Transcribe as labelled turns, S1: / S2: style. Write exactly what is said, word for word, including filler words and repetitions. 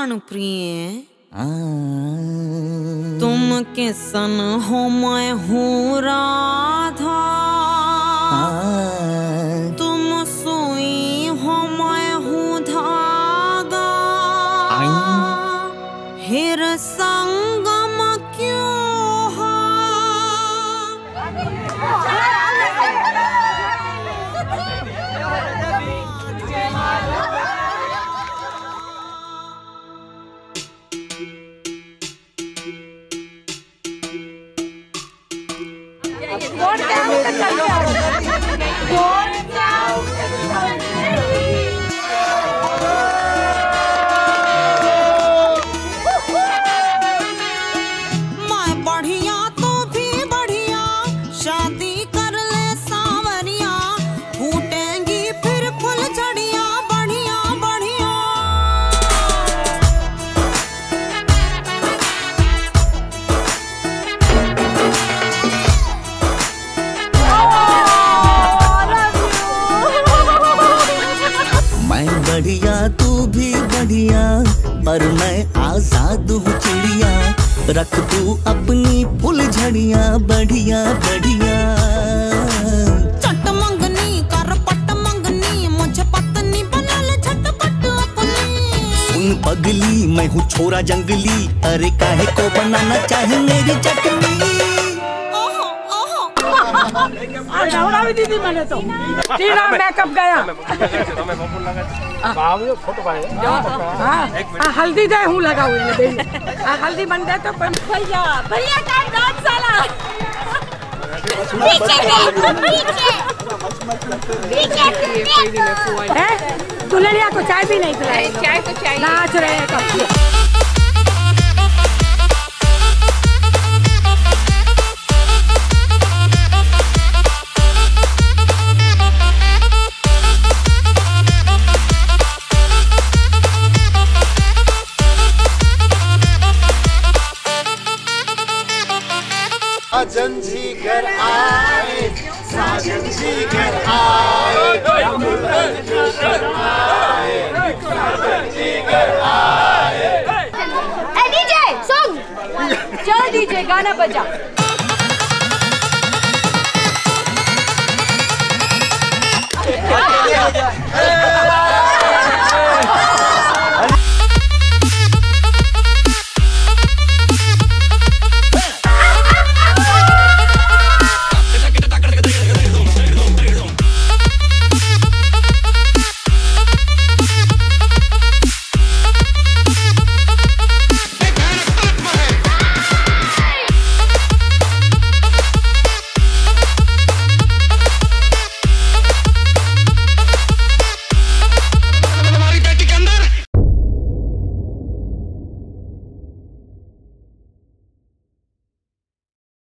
S1: प्राण प्रिय तुम किसन हो मैं हूँ राधा, तुम सुई हो मैं हूँ धागा, हिर संगम क्यों हो। मैं बढ़िया तो भी बढ़िया, शादी कर ले सांवरिया, फूटेंगी फिर फुल झड़िया, बढ़िया बढ़िया।
S2: मैं बढ़िया तू भी बढ़िया, पर मैं आजाद हूँ चिड़िया, रख तू अपनी फुल झड़िया, बढ़िया बढ़िया।
S1: चट मंगनी कर पट मंगनी, मुझे पत्नी बना ले झटपट अपनी।
S2: सुन पगली मैं हूँ छोरा जंगली, अरे काहे को बनाना चाहे मेरी चटनी।
S3: दौड़ा भी दीदी मैंने तो तीना मेकअप गया। हाँ हल्दी दे हूँ लगा हुई है, हल्दी बन गए तो भैया भैया टाइम डांस साला दुल्हनिया को चाय भी नहीं पिलाई, चाय तो चाहिए, नाच रहे हैं कब।
S4: साजन जी घर आए, साजन जी घर आए, साजन जी घर आए।
S5: डीजे सॉन्ग चल, डीजे गाना बजा।